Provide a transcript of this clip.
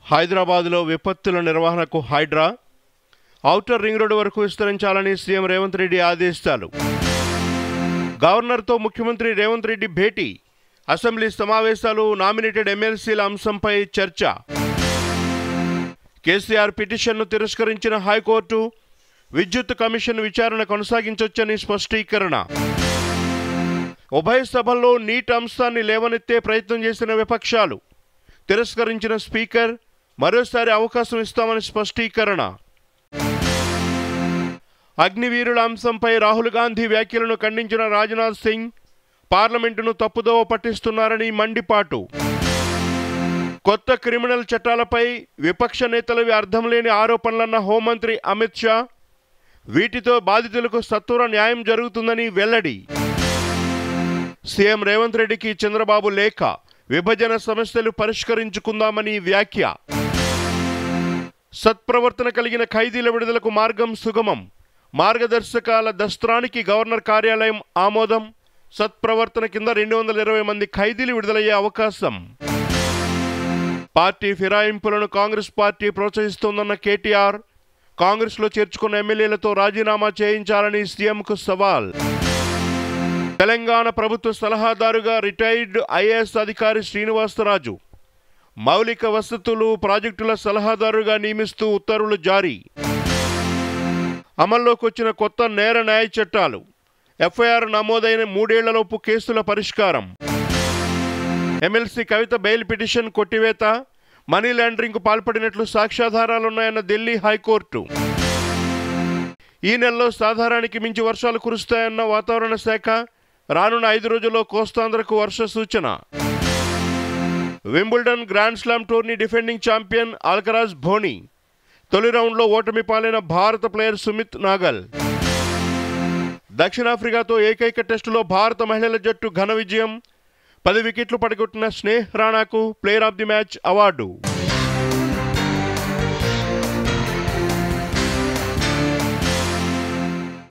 హైదరాబాద్లో విపత్తుల నిర్వహణకు హైడ్రా, ఔటర్ రింగ్ రోడ్డు వరకు విస్తరించాలని సీఎం రేవంత్ రెడ్డి ఆదేశాలు. గవర్నర్తో ముఖ్యమంత్రి రేవంత్ రెడ్డి భేటీ, అసెంబ్లీ సమావేశాలు, నామినేటెడ్ ఎమ్మెల్సీల అంశంపై చర్చ. కేసీఆర్ పిటిషన్ను తిరస్కరించిన హైకోర్టు, విద్యుత్ కమిషన్ విచారణ కొనసాగించొచ్చని స్పష్టీకరణ. ఉభయ సభల్లో నీట్ అంశాన్ని లేవనెత్తే ప్రయత్నం చేసిన విపక్షాలు, తిరస్కరించిన స్పీకర్, మరోసారి అవకాశం ఇస్తామని స్పష్టీకరణ. అగ్నివీరుల అంశంపై రాహుల్ గాంధీ వ్యాఖ్యలను ఖండించిన రాజ్నాథ్ సింగ్, పార్లమెంటును తప్పుదోవ పట్టిస్తున్నారని మండిపాటు. కొత్త క్రిమినల్ చట్టాలపై విపక్ష నేతలవి అర్థం లేని ఆరోపణలన్న హోంమంత్రి అమిత్ షా, వీటితో బాధితులకు సత్వర న్యాయం జరుగుతుందని వెల్లడి. సీఎం రేవంత్ రెడ్డికి చంద్రబాబు లేఖ, విభజన సమస్యలు పరిష్కరించుకుందామని వ్యాఖ్య. సత్ప్రవర్తన కలిగిన ఖైదీల విడుదలకు మార్గం సుగమం, మార్గదర్శకాల దస్త్రానికి గవర్నర్ కార్యాలయం ఆమోదం. సత్ప్రవర్తన కింద 220 మంది ఖైదీలు విడుదలయ్యే అవకాశం. పార్టీ ఫిరాయింపులను కాంగ్రెస్ పార్టీ ప్రోత్సహిస్తోందన్న కేటీఆర్, కాంగ్రెస్లో చేర్చుకున్న ఎమ్మెల్యేలతో రాజీనామా చేయించాలని సీఎంకు సవాల్. తెలంగాణ ప్రభుత్వ సలహాదారుగా రిటైర్డ్ ఐఏఎస్ అధికారి శ్రీనివాసరాజు, మౌలిక వసతులు, ప్రాజెక్టుల సలహాదారుగా నియమిస్తూ ఉత్తర్వులు జారీ. అమల్లోకి వచ్చిన కొత్త నేర న్యాయ చట్టాలు, ఎఫ్ఐఆర్ నమోదైన 3 ఏళ్లలోపు కేసుల పరిష్కారం. ఎమ్మెల్సీ కవిత బెయిల్ పిటిషన్ కొట్టివేత, మనీ లాండరింగ్కు పాల్పడినట్లు సాక్ష్యాధారాలున్నాయన్న ఢిల్లీ హైకోర్టు. ఈ నెలలో సాధారణానికి మించి వర్షాలు కురుస్తాయన్న వాతావరణ శాఖ, రానున్న 5 రోజుల్లో కోస్తాంధ్రకు వర్ష సూచన. Wimbledon grand slam tourney defending champion Alcaraz Dhoni, తొలి రౌండ్లో ఓటమి పాలైన భారత ప్లేయర్ సుమిత్ నాగల్. దక్షిణాఫ్రికాతో ఏకైక టెస్టులో భారత మహిళల జట్టు ఘన విజయం, 10 వికెట్లు పడగొట్టిన స్నేహ్ రాణాకు player of the match award.